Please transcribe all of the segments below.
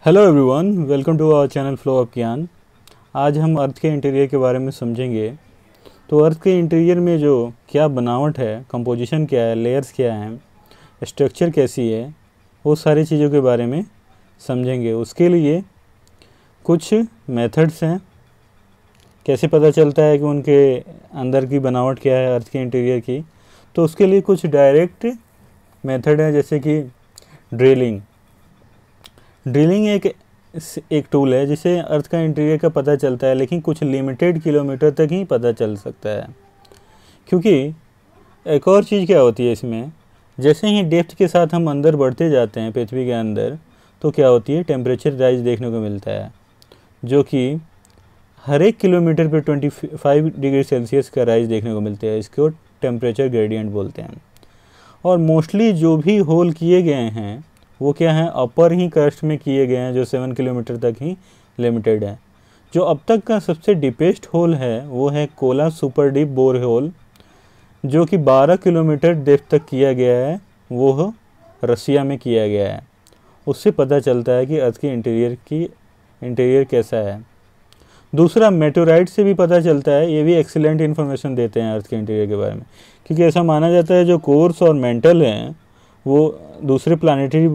Hello everyone, welcome to our channel flow of Gyan. आज हम अर्थ के इंटीरियर के बारे में समझेंगे। तो अर्थ के इंटीरियर में जो क्या बनावट है, कंपोजिशन क्या है, लेयर्स क्या हैं, स्ट्रक्चर कैसी है, वो सारी चीज़ों के बारे में समझेंगे। उसके लिए कुछ मेथड्स हैं, कैसे पता चलता है कि उनके अंदर की बनावट क्या है अर्थ के इंटीरियर की। तो उसके लिए कुछ डायरेक्ट मेथड है, जैसे कि ड्रिलिंग। ड्रिलिंग एक टूल है जिससे अर्थ का इंटीरियर का पता चलता है, लेकिन कुछ लिमिटेड किलोमीटर तक ही पता चल सकता है। क्योंकि एक और चीज़ क्या होती है इसमें, जैसे ही डेप्थ के साथ हम अंदर बढ़ते जाते हैं पृथ्वी के अंदर, तो क्या होती है, टेम्परेचर राइज देखने को मिलता है, जो कि हर एक किलोमीटर पर 25 डिग्री सेल्सियस का राइज देखने को मिलता है। इसको टेम्परेचर ग्रेडियंट बोलते हैं। और मोस्टली जो भी होल किए गए हैं वो क्या है, अपर ही क्रस्ट में किए गए हैं, जो 7 किलोमीटर तक ही लिमिटेड है। जो अब तक का सबसे डीपेस्ट होल है वो है Kola super deep bore hole, जो कि 12 किलोमीटर डेप्थ तक किया गया है। वो रसिया में किया गया है। उससे पता चलता है कि अर्थ की इंटीरियर कैसा है। दूसरा, मेटेओराइट से भी पता चलता है। ये भी एक्सीलेंट इन्फॉर्मेशन देते हैं अर्थ के इंटीरियर के बारे में, क्योंकि ऐसा माना जाता है जो कोर्स और मेंटल हैं वो दूसरे प्लानिटरी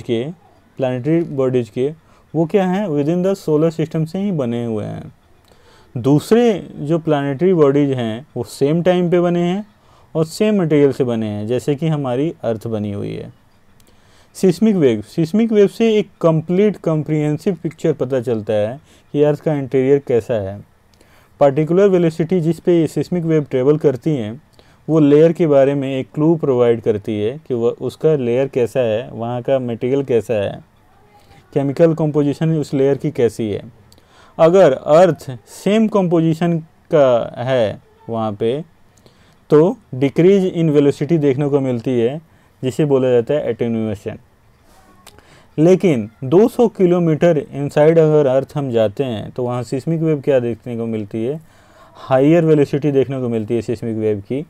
बॉडीज़ के वो क्या हैं, within the solar system से ही बने हुए हैं। दूसरे जो प्लानिटरी बॉडीज़ हैं वो सेम टाइम पे बने हैं और सेम मटेरियल से बने हैं, जैसे कि हमारी अर्थ बनी हुई है। सिस्मिक वेव से एक कंप्लीट कॉम्प्रिहेंसिव पिक्चर पता चलता है कि अर्थ का इंटीरियर कैसा है। पार्टिकुलर वेलोसिटी जिस पे ये सिस्मिक वेव ट्रेवल करती हैं वो लेयर के बारे में एक क्लू प्रोवाइड करती है कि वह उसका लेयर कैसा है, वहाँ का मटेरियल कैसा है, केमिकल कंपोजिशन उस लेयर की कैसी है। अगर अर्थ सेम कंपोजिशन का है वहाँ पे, तो डिक्रीज इन वेलोसिटी देखने को मिलती है, जिसे बोला जाता है एटेन्यूएशन। लेकिन 200 किलोमीटर इनसाइड अगर अर्थ हम जाते हैं तो वहाँ सिस्मिक वेव क्या देखने को मिलती है, हायर वेलोसिटी देखने को मिलती है सिस्मिक वेव की।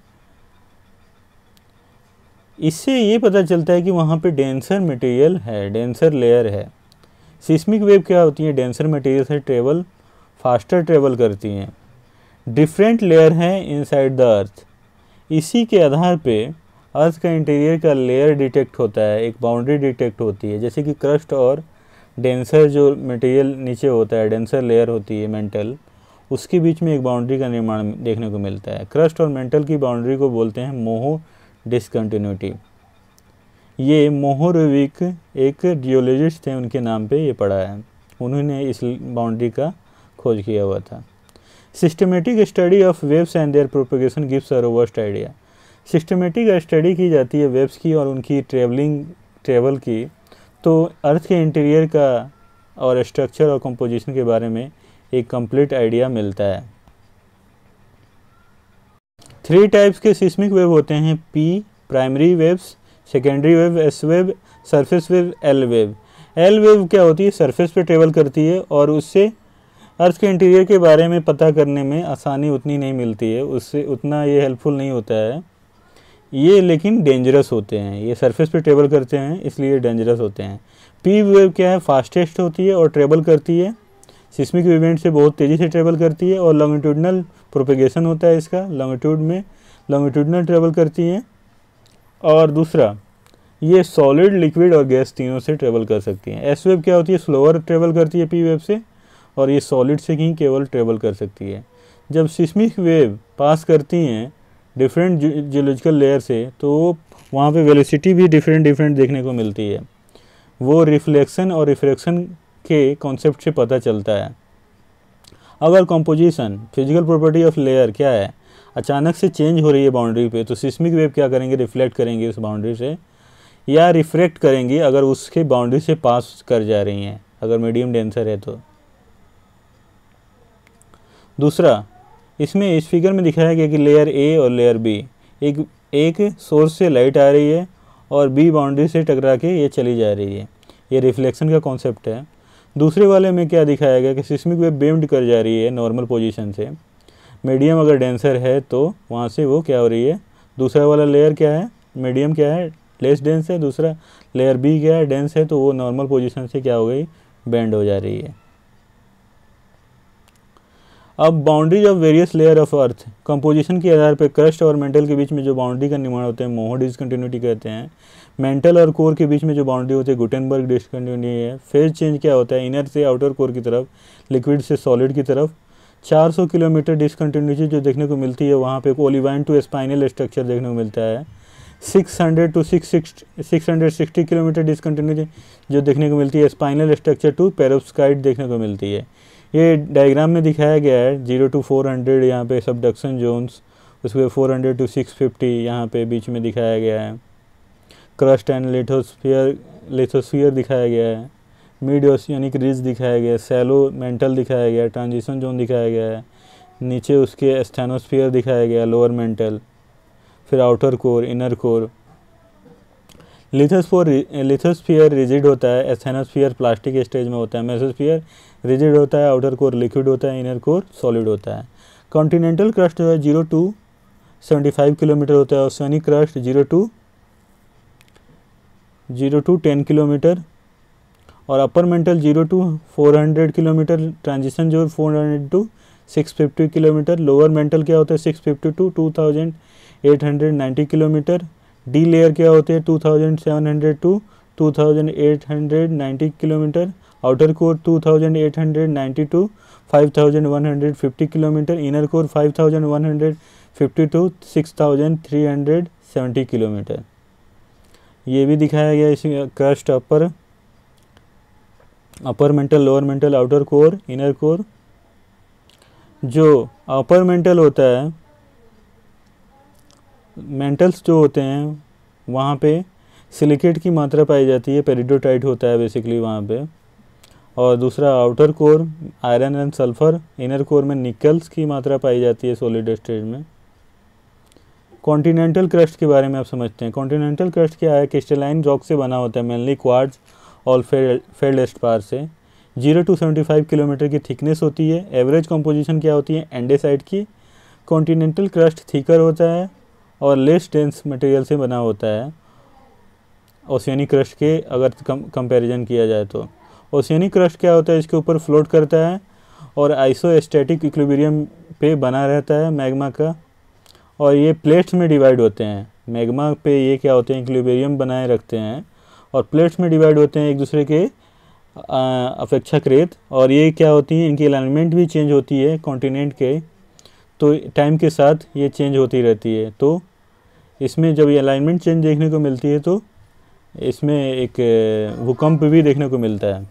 इससे ये पता चलता है कि वहाँ पे डेंसर मटेरियल है, डेंसर लेयर है। सिस्मिक वेव क्या होती है, डेंसर मटेरियल से फास्टर ट्रेवल करती हैं। डिफरेंट लेयर हैं इनसाइड द अर्थ। इसी के आधार पे अर्थ का इंटीरियर का लेयर डिटेक्ट होता है, एक बाउंड्री डिटेक्ट होती है। जैसे कि क्रस्ट और डेंसर जो मटेरियल नीचे होता है, डेंसर लेयर होती है मेंटल, उसके बीच में एक बाउंड्री का निर्माण देखने को मिलता है। क्रस्ट और मेंटल की बाउंड्री को बोलते हैं मोहो डिसकंटिन्यूटी। ये मोहोरोविक एक जियोलॉजिस्ट थे, उनके नाम पे ये पड़ा है। उन्होंने इस बाउंड्री का खोज किया हुआ था। Systematic study of waves and their propagation gives a robust idea. Systematic study की जाती है वेव्स की और उनकी ट्रेवल की, तो अर्थ के इंटीरियर का और स्ट्रक्चर और कंपोजिशन के बारे में एक कंप्लीट आइडिया मिलता है। 3 टाइप्स के सिस्मिक वेव होते हैं, P primary waves, secondary wave, S wave, surface wave, L wave. L wave क्या होती है, सरफेस पे ट्रेवल करती है और उससे अर्थ के इंटीरियर के बारे में पता करने में आसानी उतनी नहीं मिलती है, उससे उतना ये हेल्पफुल नहीं होता है ये, लेकिन डेंजरस होते हैं। ये सरफेस पे ट्रेवल करते हैं इसलिए डेंजरस होते हैं। पी वेव क्या है, फास्टेस्ट होती है और ट्रेवल करती है, सिस्मिक इवेंट से बहुत तेज़ी से ट्रेवल करती है और लॉन्गिट्यूडनल प्रोपेगेशन होता है इसका, लॉन्गिट्यूडनल ट्रेवल करती है। और दूसरा, ये सॉलिड, लिक्विड और गैस तीनों से ट्रेवल कर सकती हैं। एस वेव क्या होती है, स्लोअर ट्रेवल करती है पी वेव से, और ये सॉलिड से ही केवल ट्रेवल कर सकती है। जब सिस्मिक वेव पास करती हैं डिफरेंट जियोलॉजिकल लेयर से, तो वहाँ पे वेलोसिटी भी डिफरेंट देखने को मिलती है। वो रिफ्लेक्शन और रिफ्रैक्शन के कॉन्सेप्ट से पता चलता है। अगर composition, physical property of layer क्या है, अचानक से चेंज हो रही है बाउंड्री पे, तो सिस्मिक वेव क्या करेंगे, रिफ्लेक्ट करेंगे उस बाउंड्री से या रिफ्रैक्ट करेंगी अगर उसके बाउंड्री से पास कर जा रही हैं, अगर मीडियम डेंसर है तो। दूसरा, इसमें इस फिगर में दिखाया गया कि लेयर ए और लेयर बी, एक सोर्स से लाइट आ रही है और बी बाउंड्री से टकरा के ये चली जा रही है। ये रिफ्लेक्शन का कॉन्सेप्ट है। दूसरे वाले में क्या दिखाया गया कि सिस्मिक वेव बेम्ड कर जा रही है नॉर्मल पोजीशन से। मीडियम अगर डेंसर है तो वहाँ से वो क्या हो रही है, दूसरा वाला लेयर क्या है, मीडियम क्या है, लेस डेंस है, दूसरा लेयर बी क्या है, डेंस है, तो वो नॉर्मल पोजीशन से क्या हो गई, बेंड हो जा रही है। अब boundaries of various layer of earth, composition के आधार पर क्रस्ट और मेंटल के बीच में जो बाउंड्री का निर्माण होता है मोहर डिसकंटिन्यूटी कहते हैं। मेंटल और कोर के बीच में जो बाउंड्री होती है गुटेनबर्ग डिसकंटिन्यूटी है। फेज चेंज क्या होता है, इनर से आउटर कोर की तरफ, लिक्विड से सॉलिड की तरफ। 400 किलोमीटर डिसकंटिन्यूटी जो देखने को मिलती है वहाँ पे ओलिवाइन टू स्पाइनल स्ट्रक्चर देखने को मिलता है। 600 टू 660 किलोमीटर डिसकंटिन्यूटी जो देखने को मिलती है स्पाइनल स्ट्रक्चर टू पेरोव्स्काइड देखने को मिलती है। ये डायग्राम में दिखाया गया है 0 टू 400 यहाँ पे सबडक्शन जोन्स, उसके 400 टू 650 यहाँ पे बीच में दिखाया गया है। क्रस्ट एंड लिथोस्फीयर दिखाया गया है। मिड ओशियनिक रिज दिखाया गया है। सैलो मेंटल दिखाया गया है। ट्रांजिशन जोन दिखाया गया है। नीचे उसके स्टेनोस्फीयर दिखाया गया है, लोअर मेंटल। फिर outer core, inner core. Lithosphere rigid होता है, स्टेनोस्फीयर प्लास्टिक स्टेज में होता है। मेसोस्फीयर रिजिड होता है, आउटर कोर लिक्विड होता है, इनर कोर सॉलिड होता है। कॉन्टिनेंटल क्रस्ट जो है 0 टू 75 किलोमीटर होता है। ओशियनिक क्रस्ट 0 टू 10 किलोमीटर और upper mantle 0 to 400 kilometre. Transition जो 400 टू 650 किलोमीटर। लोअर मेंटल क्या होता है 650 टू 2890 किलोमीटर। डी लेयर क्या होते हैं 2700 to 2890 kilometre. Outer core 2890 to 5150 kilometre. Inner core 5150 to 6370 kilometre. ये भी दिखाया गया इस crust upper mantle, lower mantle, outer core, inner core. जो अपर मेंटल होता है, मेंटल्स जो होते हैं वहाँ पे सिलिकेट की मात्रा पाई जाती है, पेरिडोटाइट होता है बेसिकली वहाँ पे। और दूसरा outer core iron and sulphur. Inner core में निकल्स की मात्रा पाई जाती है सॉलिड स्टेज में। कॉन्टिनेंटल क्रस्ट के बारे में आप समझते हैं। कॉन्टिनेंटल क्रस्ट क्या है, क्रिस्टलाइन रॉक से बना होता है, मेनली क्वार्ट्ज और फेल्डस्पार से। 0 टू 75 किलोमीटर की थिकनेस होती है। एवरेज कंपोजिशन क्या होती है एंडेसाइट की। कॉन्टिनेंटल क्रस्ट थिकर होता है और लेस डेंस मटेरियल से बना होता है ओशियनिक क्रस्ट के अगर कंपैरिजन किया जाए तो। ओशियनिक क्रस्ट क्या होता है, इसके ऊपर फ्लोट करता है और आइसोस्टैटिक इक्विलिब्रियम पे बना रहता है मैग्मा का। और ये प्लेट्स में डिवाइड होते हैं। मैग्मा पे ये क्या होते हैं, इक्विलिब्रियम बनाए रखते हैं और प्लेट्स में डिवाइड होते हैं एक दूसरे के अपेक्षाकृत। और ये क्या होती हैं, इनकी अलाइनमेंट भी चेंज होती है कॉन्टिनेंट के, तो टाइम के साथ ये चेंज होती रहती है। तो इसमें जब ये अलाइनमेंट चेंज देखने को मिलती है तो इसमें एक भूकंप भी देखने को मिलता है।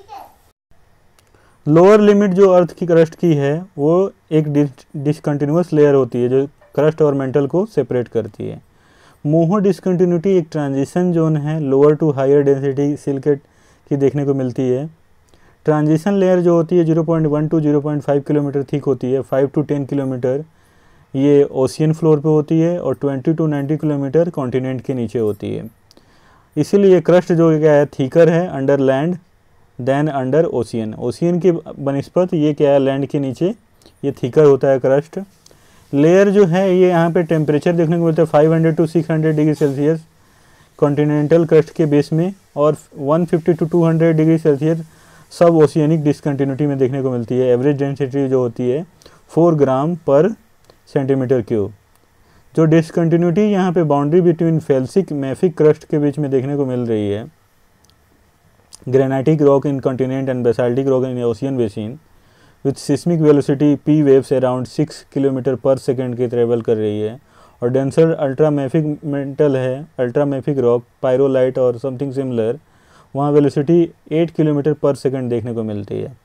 लोअर लिमिट जो अर्थ की क्रस्ट की है वो एक डिसकंटिन्यूअस लेयर होती है जो क्रस्ट और मेंटल को सेपरेट करती है। मोहर डिसकंटिन्यूटी एक ट्रांजिशन जोन है, lower to higher density silicate की देखने को मिलती है। ट्रांजिशन लेयर जो होती है 0.1 टू 0.5 किलोमीटर थिक होती है। 5 टू 10 किलोमीटर ये ओशियन फ्लोर पे होती है और 20 टू 90 किलोमीटर कॉन्टिनेंट के नीचे होती है। इसीलिए क्रस्ट जो क्या है थिकर है under land than under ocean. Ocean की बनिस्पत ये क्या है लैंड के नीचे ये थिकर होता है क्रस्ट। लेयर जो है ये यहाँ पे टेम्परेचर देखने को मिलता है 500 to 600 degree Celsius continental crust के बेस में और 150 to 200 degree Celsius suboceanic discontinuity में देखने को मिलती है। एवरेज डेंसिटी जो होती है 4 ग्राम पर सेंटीमीटर क्यूब। जो डिसकंटिन्यूटी यहाँ पे boundary between felsic mafic crust के बीच में देखने को मिल रही है, granitic rock in continent and basaltic rock in ocean basin with seismic velocity P waves around 6 kilometre per second की ट्रेवल कर रही है। और डेंसर अल्ट्रामैफिक मेंटल है, अल्ट्रामैफिक रॉक, पायरोलाइट और समथिंग सिमिलर, वहाँ वेलोसिटी 8 किलोमीटर पर सेकेंड देखने को मिलती है।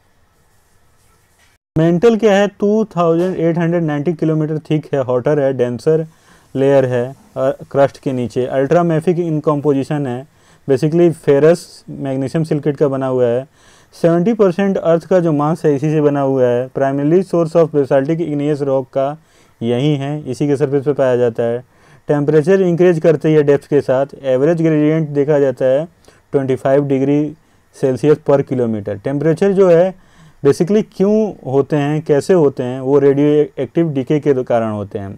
मेंटल क्या है 2890 किलोमीटर थिक है, हॉटर है, डेंसर लेयर है क्रस्ट के नीचे। अल्ट्रामैफिक इन कॉम्पोजिशन है, बेसिकली फेरस मैग्नीशियम सिलिकेट का बना हुआ है। 70% अर्थ का जो मास है इसी से बना हुआ है। Primary source of basaltic igneous rock का यही है, इसी के सरफेस पे पाया जाता है। टेम्परेचर इंक्रीज करती है डेप्थ के साथ। एवरेज ग्रेडियंट देखा जाता है 25 degree Celsius per kilometre. Temperature जो है बेसिकली क्यों होते हैं, कैसे होते हैं, वो रेडियो एक्टिव डीके के कारण होते हैं।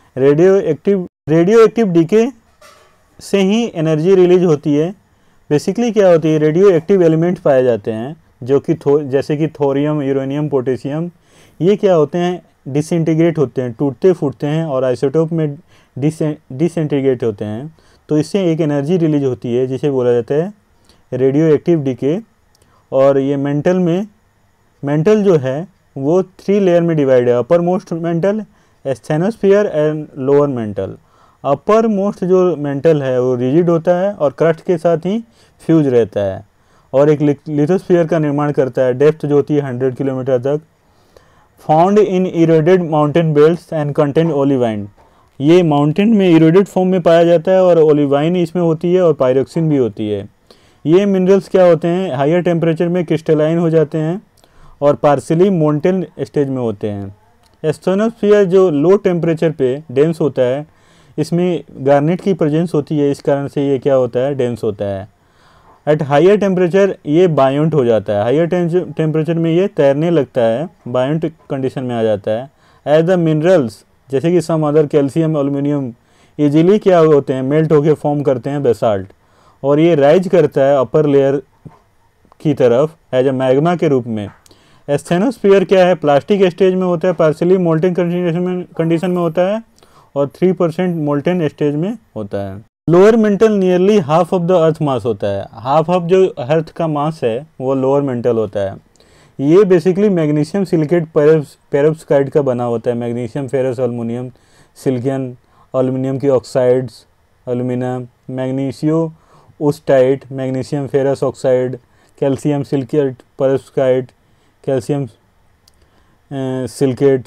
रेडियो एक्टिव डीके से ही एनर्जी रिलीज होती है। बेसिकली क्या होती है, रेडियो एक्टिव एलिमेंट पाए जाते हैं जो कि जैसे कि थोरियम, यूरेनियम, पोटेशियम, ये क्या होते हैं, डिसइंटीग्रेट होते हैं, टूटते फूटते हैं और आइसोटोप में डिसइंटीग्रेट होते हैं। तो इससे एक एनर्जी रिलीज होती है जिसे बोला जाता है रेडियो एक्टिव डीके। और ये मेंटल जो है वो 3 लेयर में डिवाइड है, uppermost mantle, asthenosphere and lower mantle. Uppermost जो मेंटल है वो रिजिड होता है और क्रस्ट के साथ ही फ्यूज रहता है और एक लिथोस्फीयर का निर्माण करता है, डेप्थ जो होती है 100 किलोमीटर तक। Found in eroded mountain belts and contain olivine, ये माउंटेन में इरोडेड फॉर्म में पाया जाता है और ओलिवाइन इसमें होती है और पायरोक्सिन भी होती है। ये मिनरल्स क्या होते हैं, हायर टेम्परेचर में क्रिस्टलाइन हो जाते हैं और पार्शियली मोल्टेन स्टेज में होते हैं। एस्थेनोस्फीयर जो लो टेम्परेचर पे डेंस होता है, इसमें गार्नेट की प्रेजेंस होती है, इस कारण से ये क्या होता है, डेंस होता है। एट हायर टेम्परेचर ये बायोंट हो जाता है, हायर टेम्परेचर में ये तैरने लगता है, बायोंट कंडीशन में आ जाता है। एज द मिनरल्स जैसे कि some other calcium, aluminium easily क्या होते हैं, मेल्ट होकर फॉर्म करते हैं बेसाल्ट, और ये राइज करता है अपर लेयर की तरफ एज अ मैग्मा के रूप में। एस्थेनोस्फीयर क्या है, प्लास्टिक स्टेज में होता है, पार्शियली मोल्टेन कंडीशन में होता है और 3% मोल्टेन स्टेज में होता है। Lower mantle nearly half of the earth mass होता है, हाफ ऑफ जो अर्थ का मास है वो लोअर मेंटल होता है। ये बेसिकली मैग्नीशियम सिलिकेट पेरोव्स्काइड का बना होता है, magnesium, ferrous, aluminium, silicon, aluminium की oxides, aluminium, magnesiowustite, magnesium ferrous oxide, calcium silicate perovskite, calcium silicate.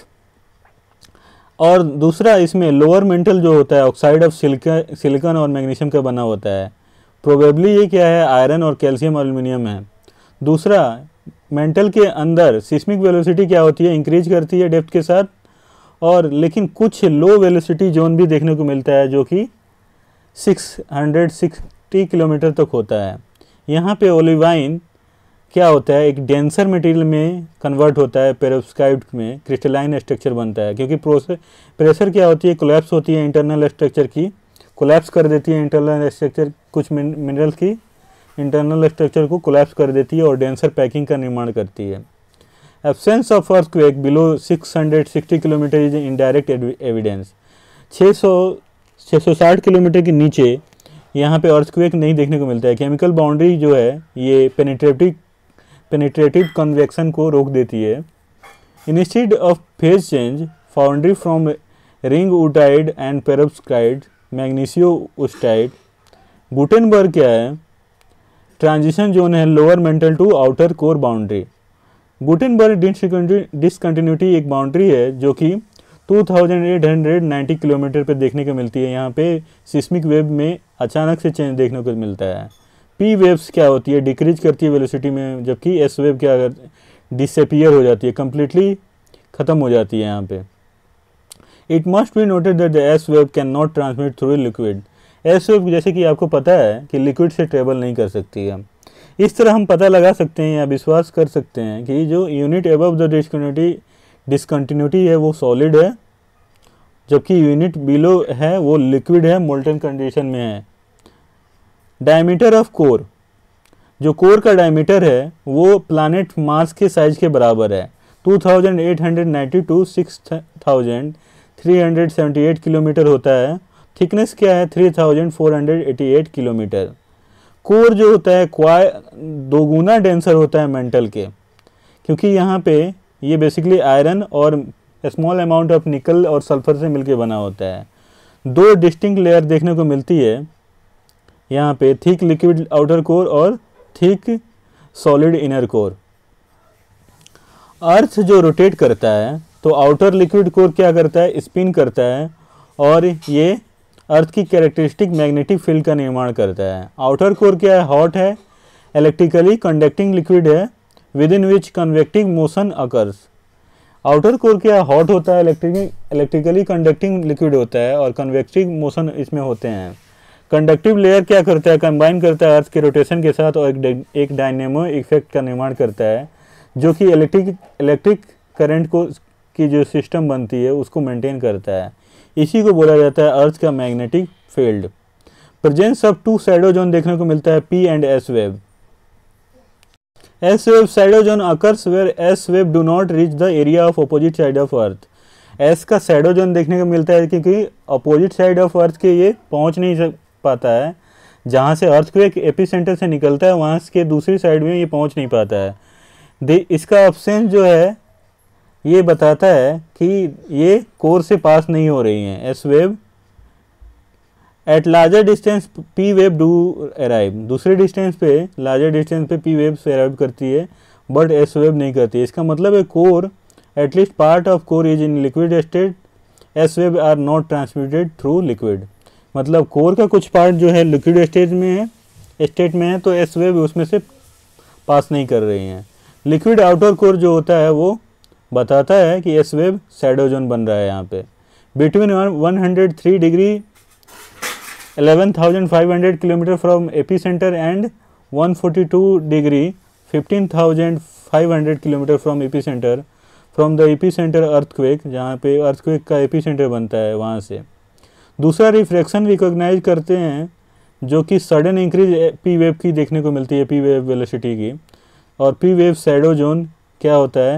और दूसरा इसमें लोअर मेंटल जो होता है ऑक्साइड ऑफ सिलिकॉन और मैग्नीशियम का बना होता है। प्रोबेबली ये क्या है, आयरन और कैल्शियम एल्युमिनियम है। दूसरा मेंटल के अंदर सिस्मिक वेलोसिटी क्या होती है, इंक्रीज करती है डेप्थ के साथ, और लेकिन कुछ लो वेलोसिटी जोन भी देखने को मिलता है जो कि 660 किलोमीटर तक होता है। यहाँ पे ओलिवाइन क्या होता है, एक डेंसर मटेरियल में कन्वर्ट होता है, पेरोव्स्काइड में क्रिस्टलाइन स्ट्रक्चर बनता है, क्योंकि प्रेशर क्या होती है, कोलैप्स होती है इंटरनल स्ट्रक्चर की, कोलैप्स कर देती है इंटरनल स्ट्रक्चर, कुछ मिनरल्स की इंटरनल स्ट्रक्चर को कोलैप्स कर देती है और डेंसर पैकिंग का निर्माण करती है। Absence of earthquake below 660 kilometre is indirect evidence. 660 kilometre के नीचे यहाँ पे अर्थक्वेक नहीं देखने को मिलता है। केमिकल बाउंड्री जो है ये पेनिट्रेटिव कन्वेक्शन को रोक देती है। Instead of phase change boundary from ringwoodite and perovskite, magnesiowustite. Gutenberg क्या है, ट्रांजिशन जोन है lower mantle to outer core boundary. Gutenberg discontinuity एक बाउंड्री है जो कि 2890 किलोमीटर पर देखने को मिलती है। यहाँ पे सिस्मिक वेव में अचानक से चेंज देखने को मिलता है। पी वेव्स क्या होती है, डिक्रीज करती है वेलोसिटी में, जबकि एस वेव क्या डिसअपियर हो जाती है, कंप्लीटली ख़त्म हो जाती है यहाँ पे। It must be noted that the S wave can not transmit through liquid. S wave जैसे कि आपको पता है कि लिक्विड से ट्रेवल नहीं कर सकती है। इस तरह हम पता लगा सकते हैं या विश्वास कर सकते हैं कि जो यूनिट अबव द डिसकंटिन्यूटी है वो सॉलिड है, जबकि यूनिट बिलो है वो लिक्विड है, मोल्टन कंडीशन में है। डायमीटर ऑफ कोर, जो कोर का डायमीटर है वो प्लैनेट मार्स के साइज के बराबर है। 2890 टू 6378 किलोमीटर होता है। थिकनेस क्या है, 3488 किलोमीटर। कोर जो होता है दोगुना डेंसर होता है मेंटल के, क्योंकि यहाँ पे ये बेसिकली आयरन और स्मॉल अमाउंट ऑफ निकल और सल्फर से मिलके बना होता है। 2 डिस्टिंक्ट लेयर देखने को मिलती है यहाँ पे, थिक लिक्विड आउटर कोर और thick solid inner core. Earth जो रोटेट करता है तो आउटर लिक्विड कोर क्या करता है, स्पिन करता है और ये अर्थ की कैरेक्टरिस्टिक मैग्नेटिक फील्ड का निर्माण करता है। आउटर कोर क्या है, हॉट है, इलेक्ट्रिकली कंडक्टिंग लिक्विड है, within which convective motion occurs. Outer core क्या हॉट होता है, इलेक्ट्रिकली कंडक्टिंग लिक्विड होता है और कन्वेक्टिव मोशन इसमें होते हैं। कंडक्टिव लेयर क्या करता है, कंबाइन करता है अर्थ के रोटेशन के साथ और एक डायनेमो इफेक्ट का निर्माण करता है, जो कि इलेक्ट्रिक करंट को की जो सिस्टम बनती है उसको मेंटेन करता है। इसी को बोला जाता है अर्थ का magnetic field. Presence of 2 shadow zone देखने को मिलता है, P and S wave. S wave shadow zone occurs where S wave do not reach the area of opposite side of earth. S का शैडो जोन देखने को मिलता है क्योंकि अपोजिट साइड ऑफ अर्थ के ये पहुंच नहीं पाता है, जहाँ से अर्थक्वेक एपिसेंटर से निकलता है वहाँ के दूसरी साइड में ये पहुंच नहीं पाता है। इसका ऑप्शन जो है ये बताता है कि ये कोर से पास नहीं हो रही हैं। S wave at larger distance P wave do arrive, दूसरे डिस्टेंस पे लार्जर डिस्टेंस पे पी वेव से अराइव करती है बट एस वेव नहीं करती है। इसका मतलब है core at least part of core is in liquid state, S wave are not transmitted through liquid. मतलब कोर का कुछ पार्ट जो है लिक्विड स्टेट में है तो एस वेव उसमें से पास नहीं कर रही हैं। लिक्विड आउटर कोर जो होता है वो बताता है कि एस वेव शैडो जोन बन रहा है यहाँ पे। Between 103 degree 11,500 kilometre from epicentre and 142 degree 15,500 kilometre from epicentre, from the epicentre earthquake, जहाँ पे अर्थक्वेक का एपी सेंटर बनता है वहाँ से। दूसरा रिफ्रैक्शन रिकॉग्नाइज करते हैं जो कि सडन इंक्रीज पी वेव की देखने को मिलती है, पी वेव वेलोसिटी की। और पी वेव शैडो जोन क्या होता है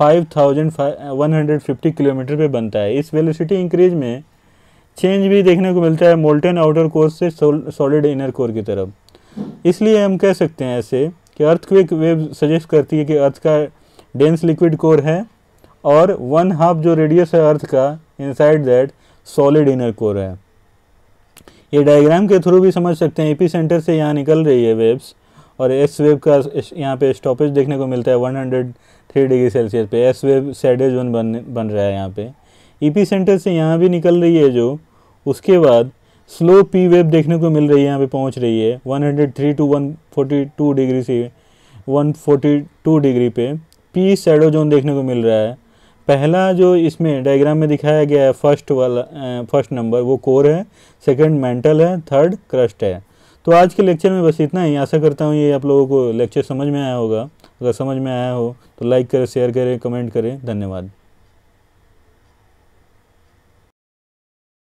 5,150 किलोमीटर पे बनता है। इस वेलोसिटी इंक्रीज में चेंज भी देखने को मिलता है मोल्टेन आउटर कोर से सॉलिड इनर कोर की तरफ। इसलिए हम कह सकते हैं ऐसे कि अर्थक्वेक वेव सजेस्ट करती है कि अर्थ का डेंस लिक्विड कोर है और 1/2 जो रेडियस है अर्थ का inside that solid inner core है। ये डायग्राम के थ्रू भी समझ सकते हैं। एपी सेंटर से यहाँ निकल रही है वेव्स और एस वेव का यहाँ पे स्टॉपेज देखने को मिलता है 103 डिग्री सेल्सियस पे। एस वेव शैडो जोन बन रहा है यहाँ पे। ईपी सेंटर से यहाँ भी निकल रही है जो, उसके बाद स्लो पी वेव देखने को मिल रही है, यहाँ पे पहुँच रही है 103 टू 142 डिग्री से 142 डिग्री पे पी शैडो जोन देखने को मिल रहा है। पहला जो इसमें डायग्राम में दिखाया गया है फर्स्ट नंबर वो कोर है, सेकंड मेंटल है, थर्ड क्रस्ट है। तो आज के लेक्चर में बस इतना ही। आशा करता हूँ ये आप लोगों को लेक्चर समझ में आया होगा। अगर समझ में आया हो तो लाइक करें, शेयर करें, कमेंट करें। धन्यवाद।